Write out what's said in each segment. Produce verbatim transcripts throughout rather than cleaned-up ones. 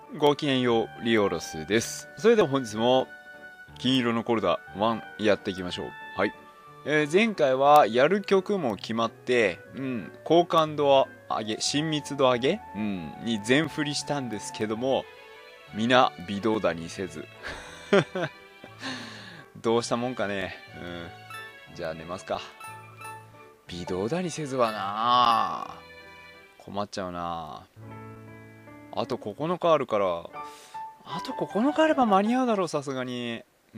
ごきげんよう、リオロスです。それでは本日も、金色のコルダいちやっていきましょう。はい。えー、前回はやる曲も決まって、うん、高感度上げ、親密度上げ、うん、に全振りしたんですけども、皆微動だにせず。どうしたもんかね。うん。じゃあ寝ますか。微動だにせずはなあ困っちゃうなあ。あとここのかあるから、あとここのかあれば間に合うだろう、さすがに。うん。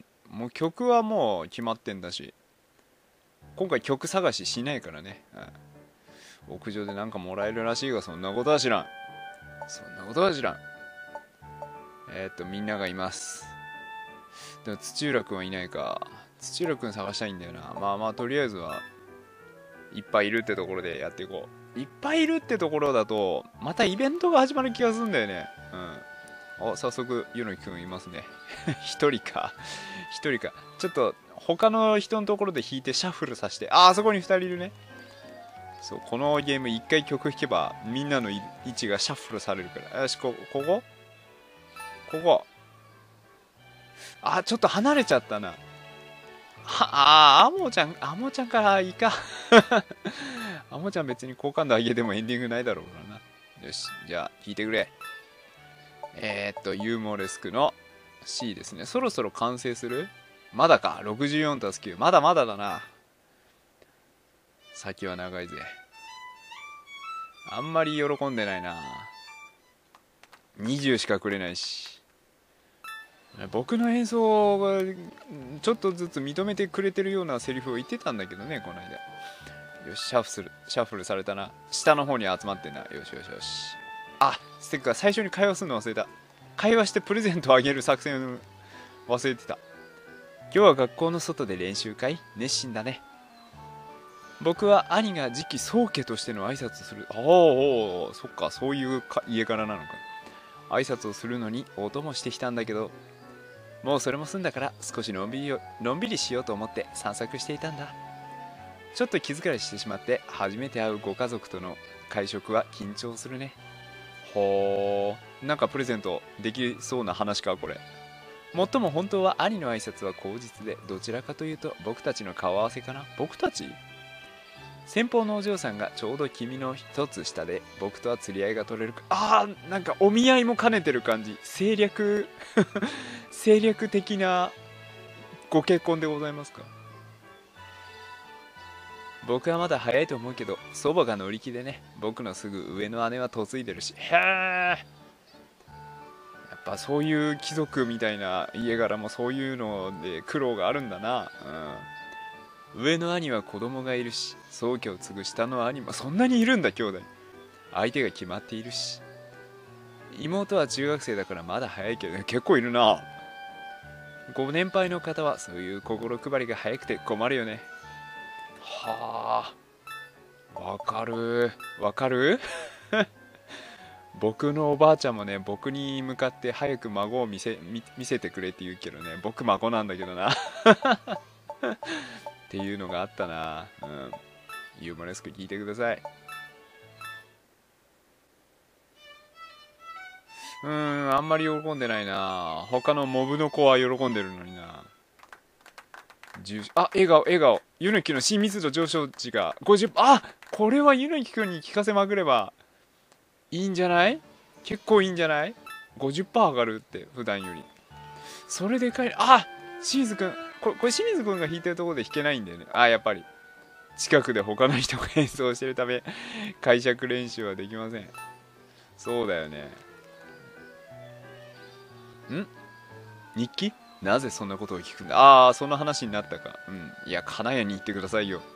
もう曲はもう決まってんだし。今回曲探ししないからね。うん、屋上でなんかもらえるらしいが、そんなことは知らん。そんなことは知らん。えー、っと、みんながいます。でも土浦くんはいないか。土浦くん探したいんだよな。まあまあ、とりあえずはいっぱいいるってところでやっていこう。いっぱいいるってところだと、またイベントが始まる気がするんだよね。うん。お、早速、ゆのきくんいますね。一人か。一人か。ちょっと、他の人のところで弾いてシャッフルさせて。あ、あそこに二人いるね。そう、このゲーム一回曲弾けば、みんなの位置がシャッフルされるから。よし、こ、ここここ。あ、ちょっと離れちゃったな。はあ、アモちゃん、アモちゃんからいいか。アモちゃん別に好感度上げてもエンディングないだろうからな。よし、じゃあ弾いてくれ。えー、っと、ユーモレスクの C ですね。そろそろ完成する？まだか。ろくじゅうよんたすきゅう。まだまだだな。先は長いぜ。あんまり喜んでないな。にじゅうしかくれないし。僕の演奏がちょっとずつ認めてくれてるようなセリフを言ってたんだけどね、この間。よし、シャッフル、シャッフルされたな。下の方に集まってんな。よしよしよし。あ、ステッカー最初に会話するの忘れた。会話してプレゼントをあげる作戦を忘れてた。今日は学校の外で練習会？熱心だね。僕は兄が次期宗家としての挨拶する。おお、そっか、そういうか家柄なのか。挨拶をするのにお供してきたんだけど、もうそれも済んだから少しのんびりのんびりしようと思って散策していたんだ。ちょっと気疲れしてしまって、初めて会うご家族との会食は緊張するね。ほー、なんかプレゼントできそうな話かこれ。もっとも本当は兄の挨拶は口実で、どちらかというと僕たちの顔合わせかな。僕たち？先方のお嬢さんがちょうど君の一つ下で、僕とは釣り合いが取れるか。あー、なんかお見合いも兼ねてる感じ。政略政略的なご結婚でございますか。僕はまだ早いと思うけど、祖母が乗り気でね。僕のすぐ上の姉は嫁いでるし。へえ、やっぱそういう貴族みたいな家柄もそういうので苦労があるんだな。うん、上の兄は子供がいるし、宗家を継ぐ下の兄もそんなにいるんだ。兄弟相手が決まっているし、妹は中学生だからまだ早いけど、ね、結構いるな。ご年配の方はそういう心配りが早くて困るよね。はあ、わかるわかる僕のおばあちゃんもね、僕に向かって早く孫を見せ、見、見せてくれって言うけどね、僕孫なんだけどなっていうのがあったな。うん、ユーモレスク聞いてください。うーん、あんまり喜んでないな。他のモブの子は喜んでるのにな。あ、笑顔笑顔。ユヌキの親密度上昇値がごじゅう。あ、これはユヌキ君に聞かせまくればいいんじゃない？結構いいんじゃない？ ごじゅっパーセント 上がるって普段より。それでかい。あ、清水君、これ、これ清水君が弾いてるところで弾けないんだよね。あ、やっぱり近くで他の人が演奏してるため解釈練習はできません。そうだよね。ん？日記？なぜそんなことを聞くんだ。ああ、その話になったか。うん。いや、金谷に行ってくださいよ。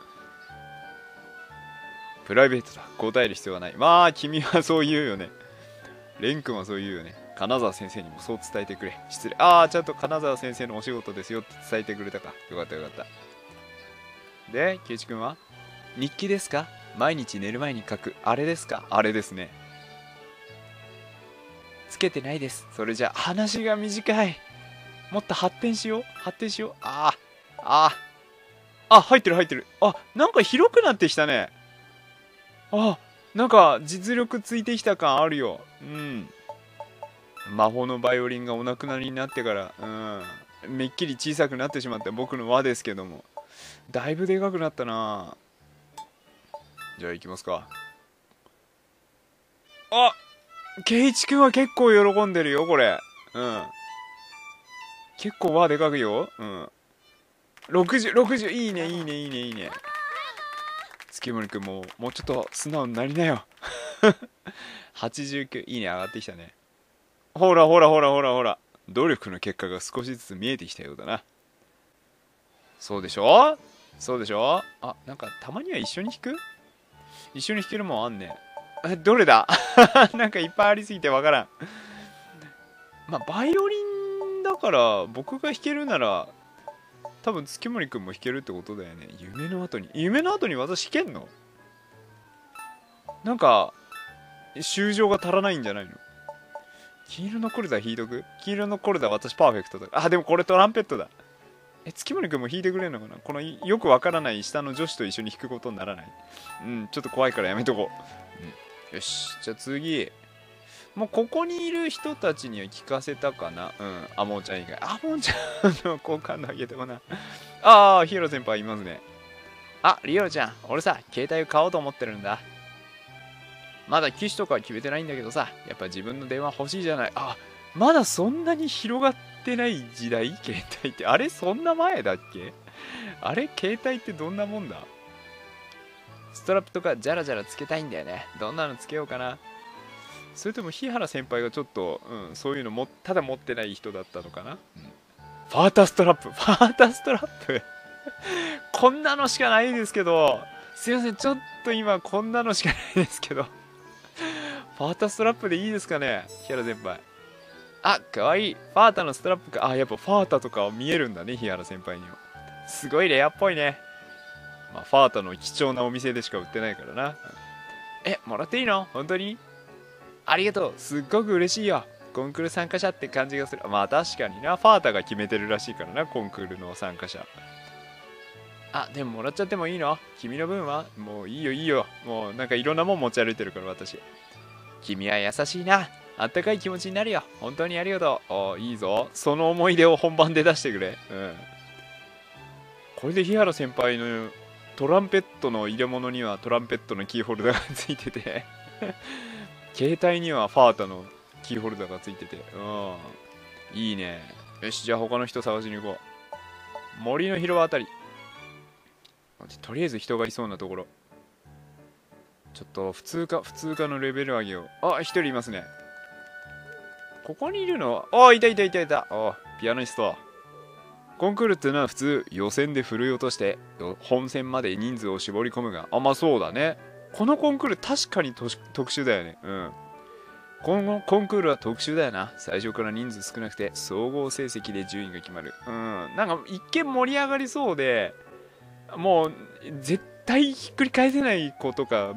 プライベートだ。答える必要はない。まあ、君はそう言うよね。蓮くんはそう言うよね。金沢先生にもそう伝えてくれ。失礼。ああ、ちゃんと金沢先生のお仕事ですよって伝えてくれたか。よかったよかった。で、ケイチ君は日記ですか？毎日寝る前に書く。あれですか？あれですね。つけてないです。それじゃ話が短い。もっと発展しよう。発展しよう。ああ。ああ。あ、入ってる入ってる。あ、なんか広くなってきたね。あ、なんか実力ついてきた感あるよ。うん。 魔法のバイオリンがお亡くなりになってから、うん、めっきり小さくなってしまった僕の輪ですけども、だいぶでかくなったな。じゃあ行きますか。あ、ケイチ君は結構喜んでるよこれ。うん、結構輪でかくよ。うん、ろくじゅう、ろくじゅう、いいねいいねいいねいいね。月森君ももうちょっと素直になりなよ。はちじゅうきゅう、いいね上がってきたね。ほらほらほらほらほら、努力の結果が少しずつ見えてきたようだな。そうでしょそうでしょ。あ、なんかたまには一緒に弾く、一緒に弾けるもんあんね。え、どれだ。なんかいっぱいありすぎてわからん。まあバイオリンだから僕が弾けるなら多分月森くんも弾けるってことだよね。夢の後に、夢の後に私弾けんの？なんか修正が足らないんじゃないの？黄色のコルダ弾いとく？黄色のコルダ私パーフェクトだ。あ、でもこれトランペットだ。え、月森くんも弾いてくれるのかな。このよくわからない下の女子と一緒に弾くことにならない？うん、ちょっと怖いからやめとこう。うん、よし、じゃあ次。もうここにいる人たちには聞かせたかな。うん、アモンちゃん以外。アモンちゃんの好感度上げてもな。ああ、ヒーロー先輩いますね。あ、リオちゃん、俺さ、携帯を買おうと思ってるんだ。まだ機種とかは決めてないんだけどさ、やっぱ自分の電話欲しいじゃない。あ、まだそんなに広がってない時代？携帯って。あれそんな前だっけ？あれ携帯ってどんなもんだ？ストラップとかジャラジャラつけたいんだよね。どんなのつけようかな。それとも日原先輩がちょっと、うん、そういうのもただ持ってない人だったのかな。うん、ファータストラップ、ファータストラップこんなのしかないですけど、すいません、ちょっと今こんなのしかないですけどファータストラップでいいですかね、日原先輩。あ、かわいい。ファータのストラップか。あ、やっぱファータとか見えるんだね、日原先輩には。すごいレアっぽいね。まあ、ファータの貴重なお店でしか売ってないからな。え、もらっていいの？本当に？ありがとう。すっごく嬉しいよ。コンクール参加者って感じがする。まあ確かにな。ファータが決めてるらしいからな、コンクールの参加者。あ、でももらっちゃってもいいの？君の分は？もういいよいいよ。もうなんかいろんなもん持ち歩いてるから私。君は優しいな。あったかい気持ちになるよ。本当にありがとう。お、いいぞ。その思い出を本番で出してくれ。うん。これで日原先輩のトランペットの入れ物にはトランペットのキーホルダーがついてて携帯にはファータのキーホルダーがついてて、うん、いいね。よし、じゃあ他の人探しに行こう。森の広場あたり。とりあえず人がいそうなところ。ちょっと普通か、普通かのレベル上げよう。あ、一人いますね。ここにいるの？あ、いたいたいたいた。あ、ピアニスト。コンクールってのは普通予選で振るい落として本戦まで人数を絞り込むが、あ、まあそうだね。このコンクール確かに特殊だよね。うん。このコンクールは特殊だよな。最初から人数少なくて総合成績で順位が決まる。うん。なんか一見盛り上がりそうで、もう絶対ひっくり返せない子とか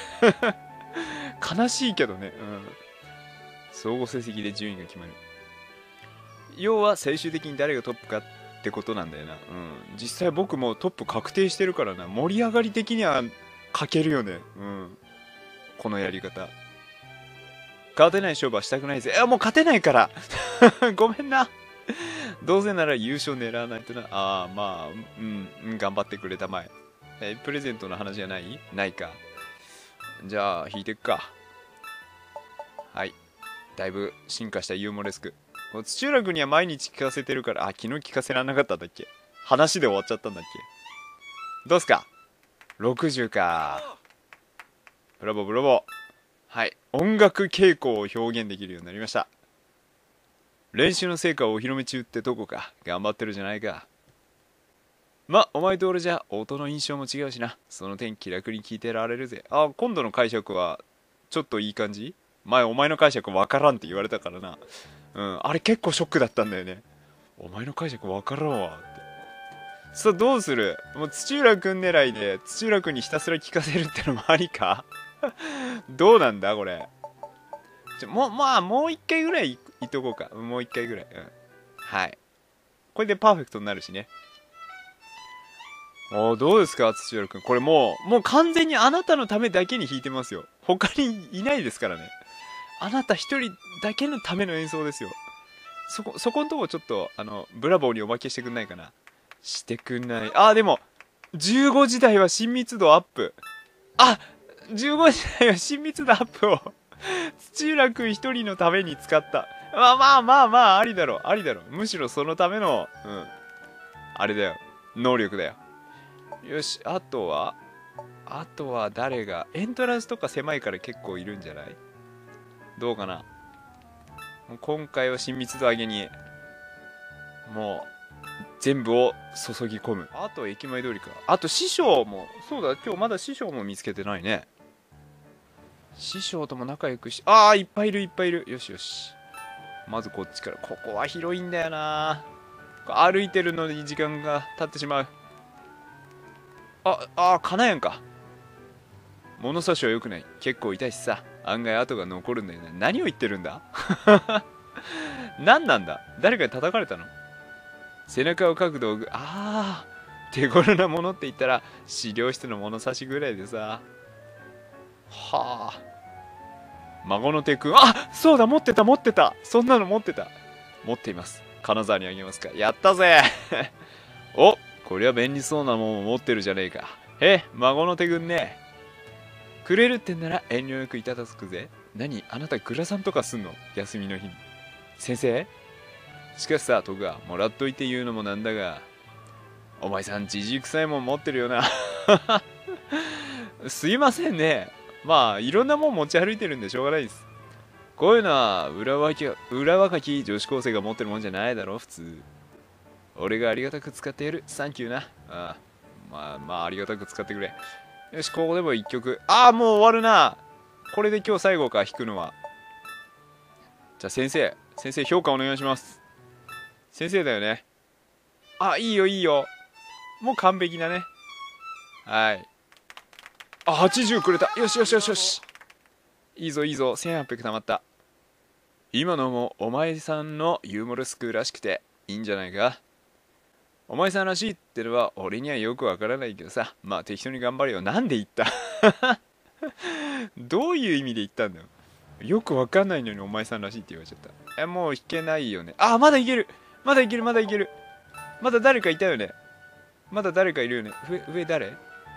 悲しいけどね。うん。総合成績で順位が決まる。要は最終的に誰がトップかってことなんだよな。うん。実際僕もトップ確定してるからな。盛り上がり的には欠けるよね。うん。このやり方。勝てない勝負はしたくないぜ。いや、もう勝てないからごめんな。どうせなら優勝狙わないとな。ああ、まあ、うん、うん、頑張ってくれたまえ。え、プレゼントの話じゃない？ないか。じゃあ、引いてくか。はい。だいぶ進化したユーモレスク。土浦君には毎日聞かせてるから、あ、昨日聞かせられなかったんだっけ？話で終わっちゃったんだっけ？どうすか？ ろくじゅう か。ブラボーブラボー。はい。音楽傾向を表現できるようになりました。練習の成果をお披露目中ってとこか。頑張ってるじゃないか。ま、お前と俺じゃ音の印象も違うしな。その点気楽に聞いてられるぜ。あ、今度の解釈はちょっといい感じ？前お前の解釈わからんって言われたからな。うん、あれ結構ショックだったんだよね。お前の解釈わからんわって。さあどうする？もう土浦くん狙いで土浦くんにひたすら聞かせるってのもありかどうなんだこれ。ちょもうまあもう一回ぐらいいっとこうか。もう一回ぐらい、うん、はい。これでパーフェクトになるしね。おー、どうですか土浦くん。これもうもう完全にあなたのためだけに弾いてますよ。他にいないですからね。 あなた一人だけのための演奏ですよ。そこ、そこんとこちょっと、あの、ブラボーにおまけしてくんないかな。してくんない。あ、でも、じゅうごじ台は親密度アップ。あ、じゅうごじ台は親密度アップを土浦くん一人のために使った。まあまあまあまあ、ありだろ、ありだろ。むしろそのための、うん。あれだよ。能力だよ。よし、あとは、あとは誰が、エントランスとか狭いから結構いるんじゃない？どうかな。今回は親密度上げに、もう、全部を注ぎ込む。あと駅前通りか。あと師匠も、そうだ、今日まだ師匠も見つけてないね。師匠とも仲良くし、ああ、いっぱいいるいっぱいいる。よしよし。まずこっちから。ここは広いんだよな。歩いてるのに時間が経ってしまう。あ、あ、金やんか。物差しは良くない。結構痛いしさ。案外跡が残るんだよね。何を言ってるんだ何なんだ。誰かに叩かれたの？背中をかく道具。ああ、手頃なものって言ったら資料室の物差しぐらいでさ。はあ。孫の手くん。あ、そうだ、持ってた持ってた。そんなの持ってた。持っています。金沢にあげますか。やったぜお、こりゃ便利そうなもんを持ってるじゃねえか。え、孫の手くんね。くれるってんなら遠慮なくいただくぜ。何、あなたグラサンとかすんの？休みの日に。先生？しかしさ、徳川、もらっといて言うのもなんだが、お前さんじじい臭いもん持ってるよなすいませんね。まあいろんなもん持ち歩いてるんでしょうがないです。こういうのは裏若き裏若き女子高生が持ってるもんじゃないだろ普通。俺がありがたく使ってやる。サンキューな。ああ、まあまあありがたく使ってくれ。よし、ここでも一曲。ああ、もう終わるな。これで今日最後か、弾くのは。じゃあ先生先生、評価お願いします。先生だよね。あ、いいよいいよ。もう完璧だね。はい。あ、はちじゅうくれた。よしよしよしよし。いいぞいいぞ。せんはっぴゃくたまった。今のもお前さんのユーモレスクらしくていいんじゃないか。お前さんらしいってのは俺にはよくわからないけどさ。まあ適当に頑張れよ。なんで言ったどういう意味で言ったんだよ。よくわかんないのにお前さんらしいって言われちゃった。え、もう弾けないよね。あ、まだいける。まだいけるまだいける。まだ誰かいたよね。まだ誰かいるよね。上、上誰？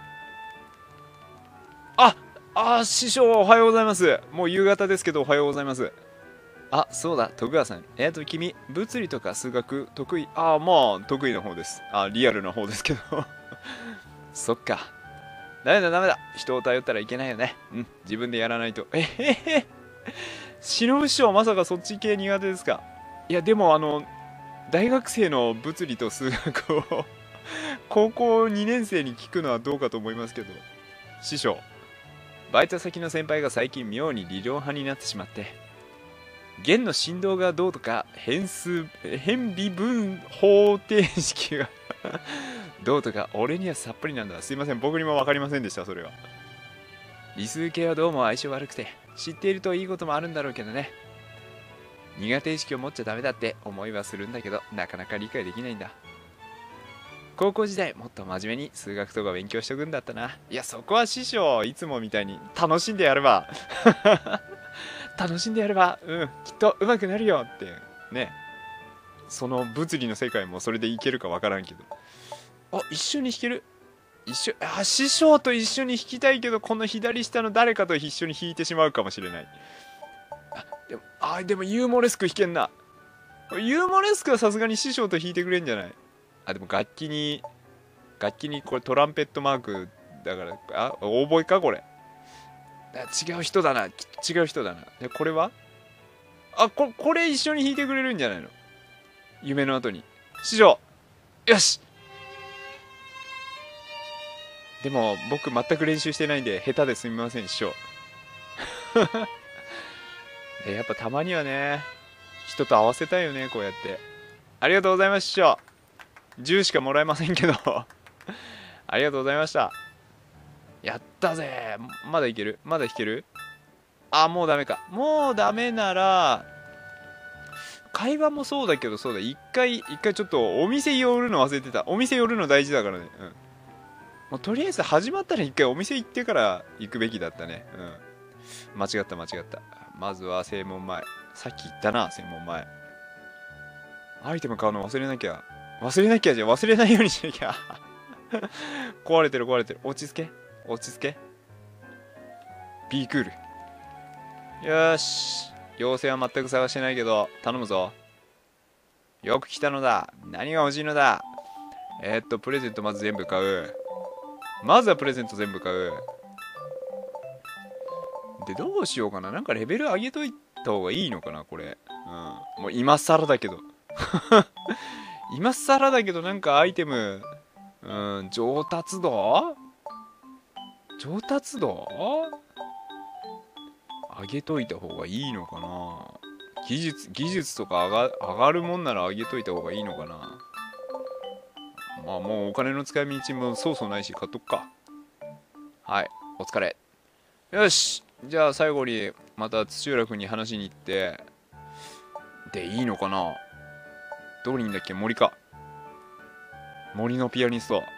あ、あ、師匠おはようございます。もう夕方ですけどおはようございます。あ、そうだ、徳川さん。えっと、君、物理とか数学得意？ああ、まあ、得意な方です。あ、リアルな方ですけど。そっか。ダメだ、ダメだ。人を頼ったらいけないよね。うん、自分でやらないと。えへへ。忍師匠、まさかそっち系苦手ですか？いや、でも、あの、大学生の物理と数学を高校にねん生に聞くのはどうかと思いますけど。師匠、バイト先の先輩が最近妙に理論派になってしまって、弦の振動がどうとか変数変微分方程式がどうとか俺にはさっぱりなんだ。すいません、僕にも分かりませんでした。それは理数系はどうも相性悪くて、知っているといいこともあるんだろうけどね。苦手意識を持っちゃダメだって思いはするんだけど、なかなか理解できないんだ。高校時代もっと真面目に数学とか勉強しとくんだったな。いや、そこは師匠いつもみたいに楽しんでやれば楽しんでやれば、うん、きっと上手くなるよってね。その物理の世界もそれでいけるかわからんけど。あ、一緒に弾ける。一緒、あ、師匠と一緒に弾きたいけど、この左下の誰かと一緒に弾いてしまうかもしれない。あ、でも、あ、でもユーモレスク弾けんな。ユーモレスクはさすがに師匠と弾いてくれんじゃない？あ、でも楽器に、楽器にこれトランペットマークだから、あ、オーボエかこれ。違う人だな。違う人だな。で、これはあ、こ、これ一緒に弾いてくれるんじゃないの？夢の後に。師匠よし。でも、僕全く練習してないんで、下手ですみません、師匠。え、やっぱたまにはね、人と合わせたいよね、こうやって。ありがとうございます、師匠。じゅうしかもらえませんけど。ありがとうございました。やったぜ。まだいける？まだ弾ける？あ、もうダメか。もうダメなら、会話もそうだけど、そうだ、一回、一回ちょっとお店寄るの忘れてた。お店寄るの大事だからね。うん。もうとりあえず始まったら一回お店行ってから行くべきだったね。うん。 間違った間違った。まずは正門前。さっき言ったな、正門前。アイテム買うの忘れなきゃ。忘れなきゃじゃ忘れないようにしなきゃ。壊れてる壊れてる。落ち着け落ち着け。ビークール。よーし。妖精は全く探してないけど、頼むぞ。よく来たのだ。何が欲しいのだ。えー、っと、プレゼントまず全部買う。まずはプレゼント全部買う。で、どうしようかな。なんかレベル上げといた方がいいのかな、これ。うん。もう今更だけど。今更だけど、なんかアイテム、うん、上達度上達度上げといた方がいいのかな。技術、技術とか上が、上がるもんなら上げといた方がいいのかな。まあもうお金の使い道もそうそうないし買っとくか。はい、お疲れ。よし、じゃあ最後にまた土浦君に話しに行ってでいいのかな。どこにいんだっけ。森か。森のピアニスト。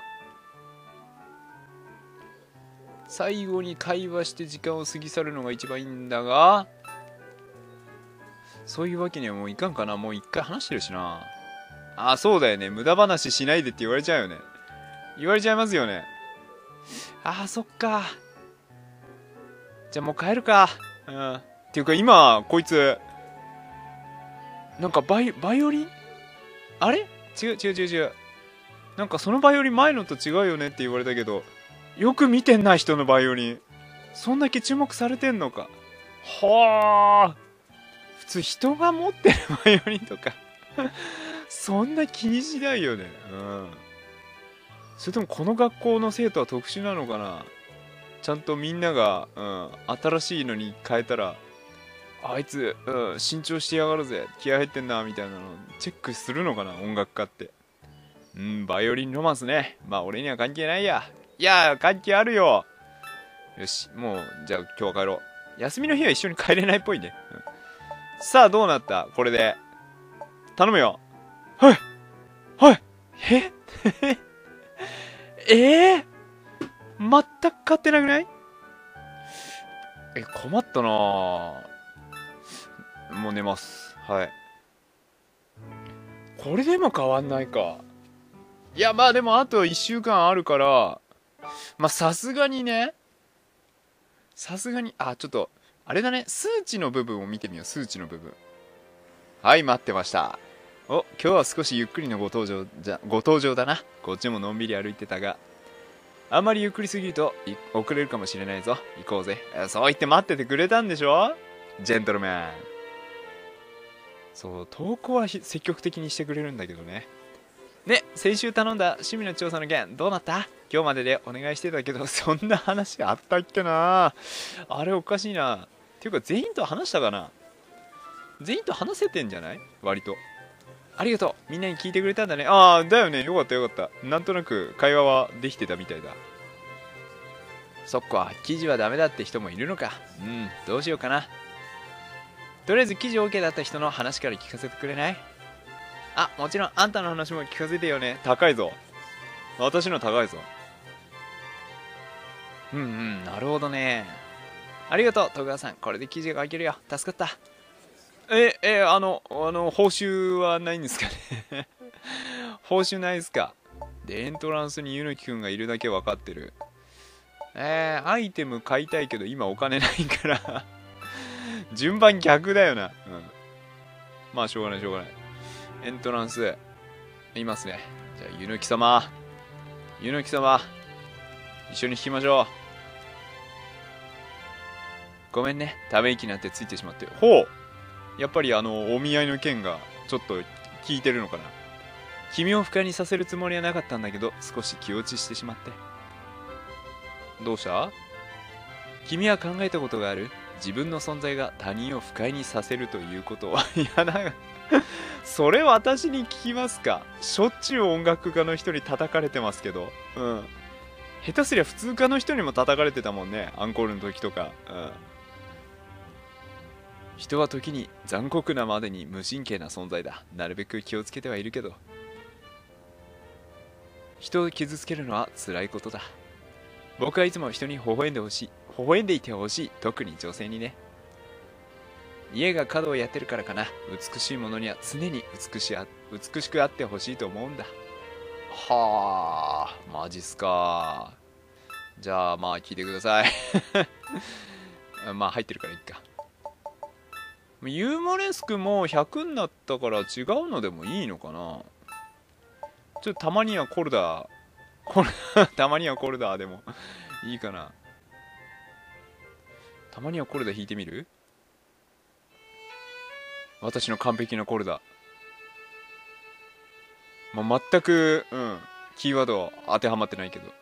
最後に会話して時間を過ぎ去るのが一番いいんだが、そういうわけにはもういかんかな。もう一回話してるしな。あ、そうだよね。無駄話しないでって言われちゃうよね。言われちゃいますよね。あー、そっか。じゃあもう帰るか。うん。っていうか今、こいつ、なんかバイ、バイオリンあれ違う違う違う違う。なんかそのバイオリン前のと違うよねって言われたけど、よく見てんな、人のバイオリン。そんだけ注目されてんのか。はあ。普通人が持ってるバイオリンとかそんな気にしないよね。うん。それともこの学校の生徒は特殊なのかな。ちゃんとみんなが、うん、新しいのに変えたら、あいつ、うん、新調してやがるぜ、気合入ってんなみたいなのチェックするのかな、音楽家って。うん、バイオリンロマンスね。まあ俺には関係ないや。いや関係あるよ。よし、もうじゃあ今日は帰ろう。休みの日は一緒に帰れないっぽいね。うん、さあどうなった、これで頼むよ。はいはいええー、全く買ってなくない？え、困ったなぁ。もう寝ます。はい。これでも変わんないか。いや、まあでもあといっしゅうかんあるから、まあさすがにね、さすがに、あ、ちょっと、あれだね、数値の部分を見てみよう、数値の部分。はい、待ってました。お、今日は少しゆっくりのご登場じゃ、ご登場だな。こっちものんびり歩いてたが。あんまりゆっくりすぎると遅れるかもしれないぞ。行こうぜ。そう言って待っててくれたんでしょ、ジェントルマン。そう、投稿は積極的にしてくれるんだけどね。ね、先週頼んだ趣味の調査の件どうなった？今日まででお願いしてたけど、そんな話あったっけな。あれおかしいな。っていうか全員と話したかな。全員と話せてんじゃない？割と。ありがとう。みんなに聞いてくれたんだね。ああ、だよね。よかったよかった。なんとなく会話はできてたみたいだ。そっか、記事はダメだって人もいるのか。うん、どうしようかな。とりあえず記事 OK だった人の話から聞かせてくれない？あ、もちろんあんたの話も聞かせてよね。高いぞ。私の高いぞ。うんうん、なるほどね。ありがとう、戸川さん。これで記事が書けるよ。助かった。え、え、あの、あの、報酬はないんですかね。報酬ないですか。で、エントランスにゆぬきくんがいるだけ分かってる。えー、アイテム買いたいけど今お金ないから順番逆だよな。うん。まあ、しょうがないしょうがない。エントランス、いますね。じゃあ、ゆぬき様。ゆぬき様。一緒に弾きましょう。ごめんね。ため息なんてついてしまって。ほう。やっぱりあの、お見合いの件がちょっと効いてるのかな。君を不快にさせるつもりはなかったんだけど、少し気落ちしてしまって。どうした？君は考えたことがある？自分の存在が他人を不快にさせるということは。いや、なんかそれ私に聞きますか？しょっちゅう音楽家の人に叩かれてますけど。うん。下手すりゃ普通科の人にも叩かれてたもんね。アンコールの時とか。うん。人は時に残酷なまでに無神経な存在だ。なるべく気をつけてはいるけど。人を傷つけるのは辛いことだ。僕はいつも人に微笑んでほしい。 微笑んでいてほしい。特に女性にね。家が華道をやってるからかな。美しいものには常に美しあ美しくあってほしいと思うんだ。はあ、マジっすか。じゃあまあ聞いてください。まあ入ってるからいっか。ユーモレスクもひゃくになったから違うのでもいいのかな。ちょっとたまにはコルダーコルたまにはコルダーでもいいかな。たまにはコルダー弾いてみる。私の完璧なコルダー、まあ、全くうんキーワード当てはまってないけど。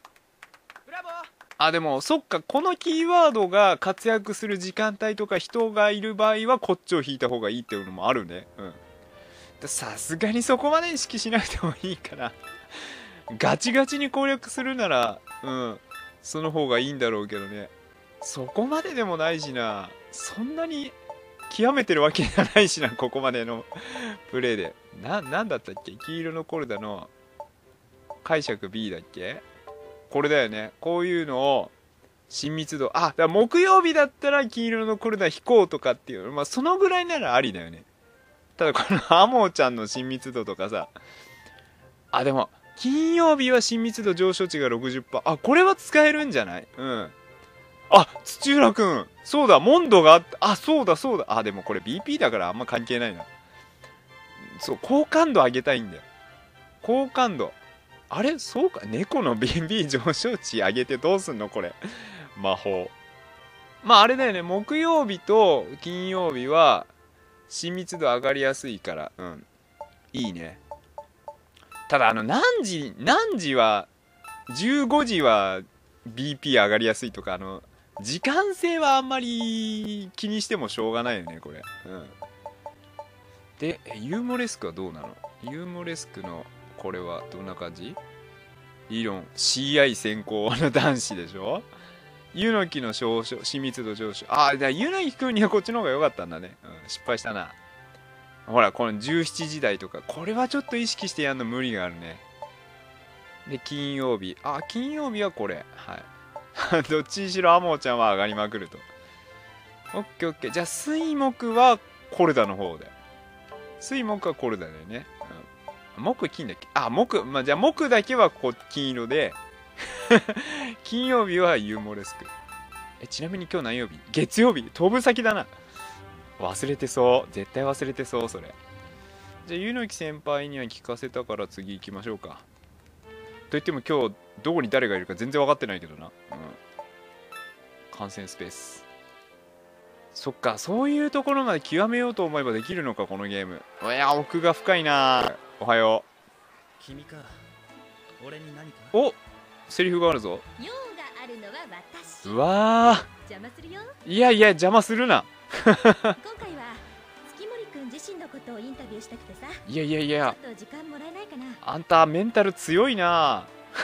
あ、でもそっか、このキーワードが活躍する時間帯とか人がいる場合はこっちを引いた方がいいっていうのもあるね。うん。さすがにそこまで意識しなくてもいいからガチガチに攻略するならうんその方がいいんだろうけどね。そこまででもないしな。そんなに極めてるわけじゃないしな、ここまでのプレイで。な、なんだったっけ、黄色のコルダの解釈 ビー だっけ。これだよね。こういうのを親密度、あ、だから木曜日だったら黄色のコルダ引こうとかっていう、まあそのぐらいならありだよね。ただこのアモーちゃんの親密度とかさ、あ、でも金曜日は親密度上昇値が ろくじゅっパーセント。 あ、これは使えるんじゃない。うん。あ、土浦くん、そうだ、モンドがあった。あ、そうだそうだ。あ、でもこれ ビーピー だからあんま関係ないな。そう、好感度上げたいんだよ。好感度。あれそうか、猫の ビーピー 上昇値上げてどうすんのこれ。魔法。まああれだよね、木曜日と金曜日は親密度上がりやすいから、うん。いいね。ただあの、何時、何時は、じゅうごじは ビーピー 上がりやすいとか、あの、時間性はあんまり気にしてもしょうがないよね、これ。うん。で、ユーモレスクはどうなの？ユーモレスクのこれはどんな感じ？理論 シーアイ 先行の男子でしょ。ユノキの上昇、親密度上昇。ああ、じゃあユノキ君にはこっちの方が良かったんだね。うん、失敗したな。ほら、このじゅうしちじ台とか、これはちょっと意識してやるの無理があるね。で、金曜日。あ、金曜日はこれ。はい。どっちにしろアモーちゃんは上がりまくると。オッケーオッケー。じゃあ水木はコルダの方で。水木はコルダだよね。うん、木金だっけ。あ、木、まあ、じゃあ木だけはこう金色で金曜日はユーモレスク。え、ちなみに今日何曜日？月曜日。飛ぶ先だな。忘れてそう。絶対忘れてそう、それ。じゃあ、ゆのき先輩には聞かせたから次行きましょうか。と言っても今日どこに誰がいるか全然分かってないけどな。うん。観戦スペース。そっか、そういうところまで極めようと思えばできるのか、このゲーム。いや、奥が深いな。おはよう。 君か。俺に何か。 お、セリフがあるぞ。 用があるのは私。 うわー、邪魔するよ。 いやいや、邪魔するな。 今回は月森くん自身のことをインタビューしたくてさ。 いやいやいや、 ちょっと時間もらえないかな。 あんたメンタル強いな。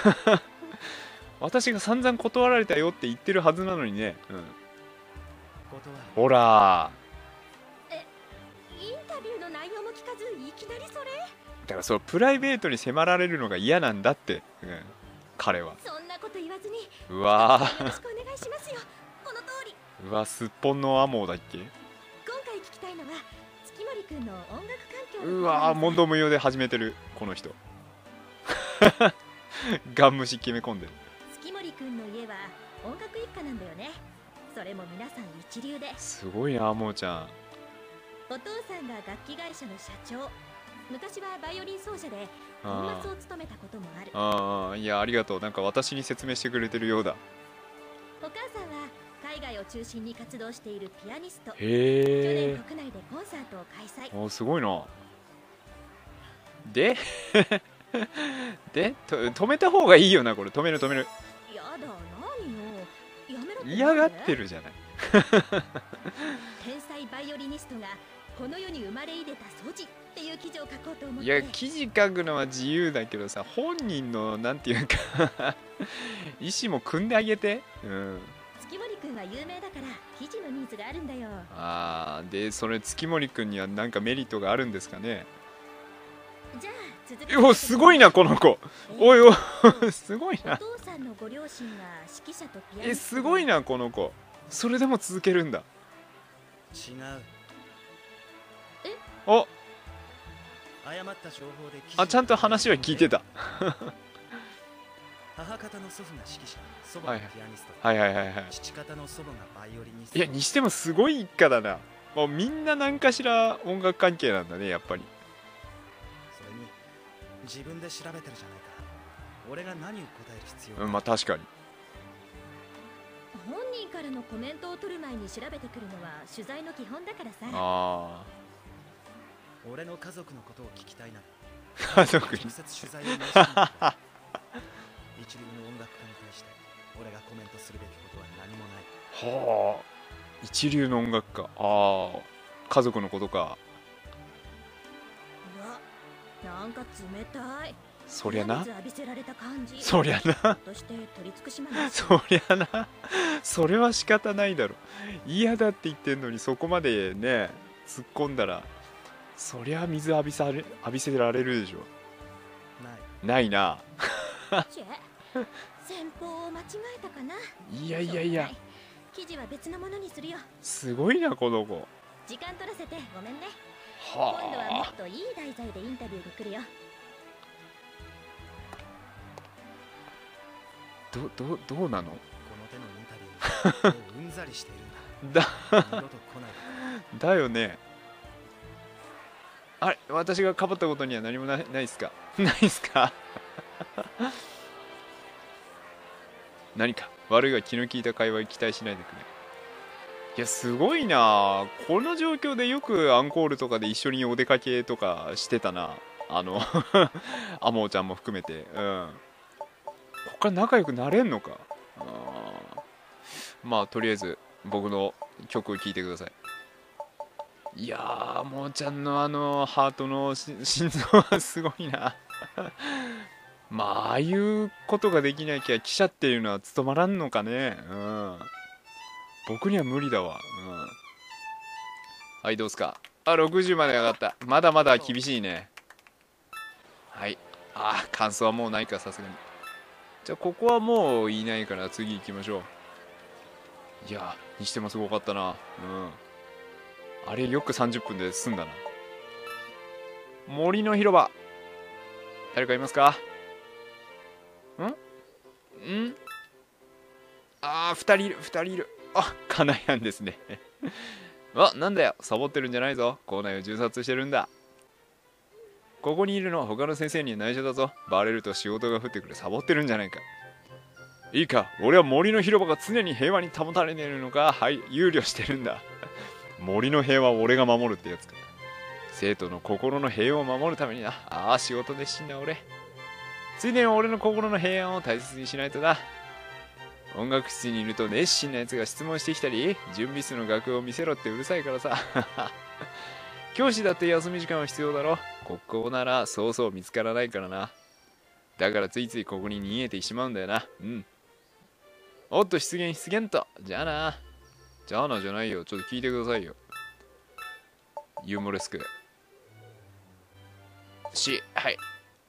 私が散々断られたよって言ってるはずなのにね。うん。ほらー。え、インタビューの内容も聞かずいきなりそれ？ だからそのプライベートに迫られるのが嫌なんだって、うん、彼は。 そんなこと言わずに。 うわー。 よろしくお願いしますよ。この通り。 うわ、すっぽんのアモーだっけ。 今回聞きたいのは月森くんの音楽環境。 うわー、問答無用で始めてるこの人。ガン虫決め込んでる。 月森くんの家は音楽一家なんだよね。それも皆さん一流で。 すごいな、アモーちゃん。 お父さんが楽器会社の社長。昔はバイオリン奏者でコンマスを務めたこともある。 ああ、いや、ありがとう。なんか私に説明してくれてるようだ。 お母さんは海外を中心に活動しているピアニスト。 へえ。 去年国内でコンサートを開催。 お、すごいな。ででと止めた方がいいよな、これ。止める止める。 やだ、何よ、やめろって。 嫌がってるじゃない。 天才バイオリニストがこの世に生まれ入れた素地っていう記事を書こうと思って。 いや、記事書くのは自由だけどさ、本人のなんていうか意思も組んであげて。うん。 月森くんは有名だから記事のニーズがあるんだよ。 ああ、でそれ月森くんには何かメリットがあるんですかね。 じゃあ続けて。 お、すごいなこの子。おいおいすごいな。 お父ささんのご両親が指揮者とピアニストで。 え、すごいなこの子。それでも続けるんだ。 違う。 お、 誤った情報で記事をあ、ちゃんと話は聞いてた。 母方の祖父が指揮者、祖母がピアニスト、 はいはいはいはい。 父方の祖母がバイオリニスト。 いや、にしてもすごい一家だな。もうみんな何かしら音楽関係なんだね、やっぱり。 それに自分で調べてるじゃないか。俺が何を答える必要が。 うん、まあ確かに。 本人からのコメントを取る前に調べてくるのは取材の基本だからさ。 あ俺の家族のことを聞きたいなあ。家族に。 直接取材を申し込んだ。一流の音楽家に対して俺がコメントするべきことは何もない。 はあ。一流の音楽家。ああ。家族のことか。 うわ、なんか冷たい。 そりゃな。 水浴びせられた感じ。 そりゃな。 として取り尽くしまない。 そりゃな。それは仕方ないだろ。嫌だって言ってんのにそこまでね突っ込んだら、そりゃ水浴びされ浴びせられるでしょ。 ないないな。 チェ、先方を間違えたかな。 いやいやいや、 記事は別のものにするよ。 すごいなこの子。 時間取らせてごめんね。今度はもはっといい題材でインタビューに来るよ。 あ。どどどうなの。 この手のインタビューもううんざりしているんだ。 だ二度と来ないで。 だよね。あれ、私がかばったことには何もなないっすか。ないっすか。何か悪いが気の利いた会話に期待しないでくれ。いや、すごいな。この状況でよくアンコールとかで一緒にお出かけとかしてたな。あのアモーちゃんも含めて。うん、ここから仲良くなれんのか。あ、まあとりあえず僕の曲を聴いてください。いやー、もーちゃんのあのハートの心臓はすごいな。まあああいうことができなきゃ記者っていうのは務まらんのかね。うん、僕には無理だわ。うん、はい、どうすか。あ、ろくじゅうまで上がった。まだまだ厳しいね。はい。あ、感想はもうないか、さすがに。じゃあここはもういないから次行きましょう。いや、にしてもすごかったな。うん、あれよくさんじゅっぷんで済んだな。森の広場、誰かいますか。んんあー、ふたりいる、ふたりいる。あ、カナヤンですね。あ、なんだよ、サボってるんじゃないぞ。校内を銃殺してるんだ。ここにいるのは他の先生には内緒だぞ。バレると仕事が降ってくる。サボってるんじゃないか。いいか、俺は森の広場が常に平和に保たれているのか、はい、憂慮してるんだ。森の平和を俺が守るってやつか。生徒の心の平和を守るためにな。ああ、仕事熱心な俺。ついでに俺の心の平安を大切にしないとな。音楽室にいると熱心なやつが質問してきたり、準備室の楽譜を見せろってうるさいからさ。教師だって休み時間は必要だろ。ここならそうそう見つからないからな。だからついついここに逃げてしまうんだよな。うん。おっと、出現出現と。じゃあな。じゃあなじゃないよ。ちょっと聞いてくださいよ。ユーモレスク。し、はい。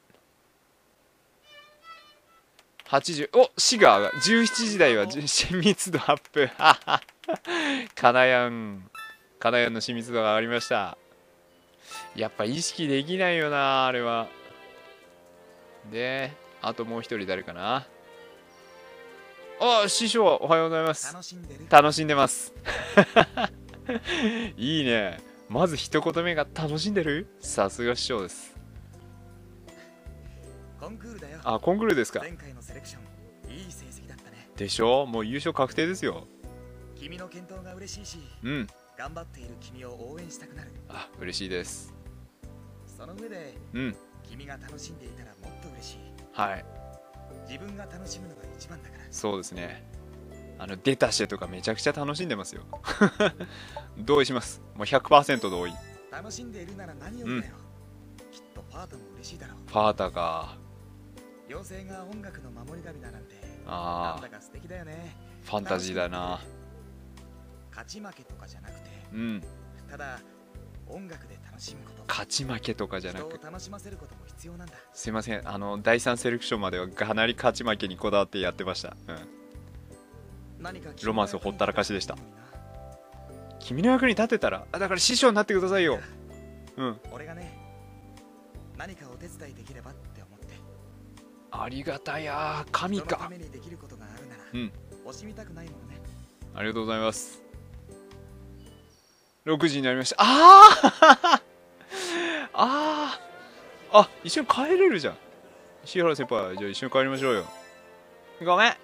はちじゅう、お、シガーがじゅうしちじ台は親密度アップ。カナヤン、カナヤンの親密度が上がりました。やっぱ意識できないよな、あれは。で、あともう一人誰かな。あ、師匠おはようございます。 楽しんでる。 楽しんでます。いいね。まず一言目が楽しんでる。さすが師匠です。 コンクールだよ。 あ、コンクールですか。 前回のセレクションいい成績だったね。 でしょ。もう優勝確定ですよ。 君の健闘が嬉しいし、 うん、 頑張っている君を応援したくなる。 あ、嬉しいです。 その上で、 うん、 君が楽しんでいたらもっと嬉しい。 はい、 自分が楽しむのが一番だから。 そうですね。あの出たしてとかめちゃくちゃ楽しんでますよ。同意します。もう ひゃくパーセント 同意。 楽しんでいるなら何よりだよ、うん、きっとパートも嬉しいだろう。 パータか。 妖精が音楽の守り神だなんて、 あなんだか素敵だよね。 ファンタジーだな。 勝ち負けとかじゃなくて、 うん、 ただ音楽で楽しむこと、 勝ち負けとかじゃな人をく、 楽しませることも必要なんだ。 すいません、あのだいさんセレクションまではかなり勝ち負けにこだわってやってました。うん、 何かロマンスほったらかしでした。 君の役に立てるといいな。 君の役に立てたら、あ、だから師匠になってくださいよ。うん、 俺がね、何かお手伝いできればって思って。 ありがたや、神人のたか。 めにできることがあるなら、 うん、 惜しみたくないもんね。 ありがとうございます。ろくじになりました。あああああ、一緒に帰れるじゃん。石原先輩、じゃあ一緒に帰りましょうよ。ごめん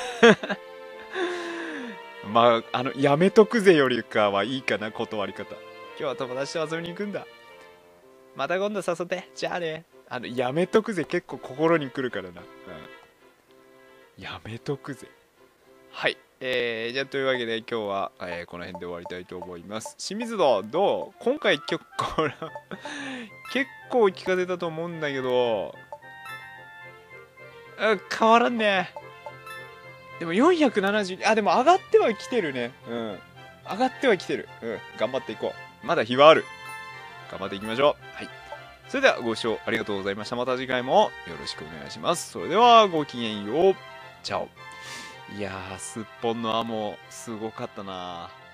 まあ、あの、やめとくぜよりかはいいかな、断り方。今日は友達と遊びに行くんだ。また今度誘って。じゃあね。あの、やめとくぜ結構心にくるからな。うん。やめとくぜ。はい。えー、じゃあというわけで今日は、えーこの辺で終わりたいと思います。清水戸どう？今回結構結構聞かせたと思うんだけど、あ、変わらんね。でもよんひゃくななじゅう、あ、でも上がってはきてるね。うん、上がってはきてる。うん、頑張っていこう。まだ日はある。頑張っていきましょう。はい、それではご視聴ありがとうございました。また次回もよろしくお願いします。それではごきげんよう。チャオ。いやー、すっぽんのアモすごかったな。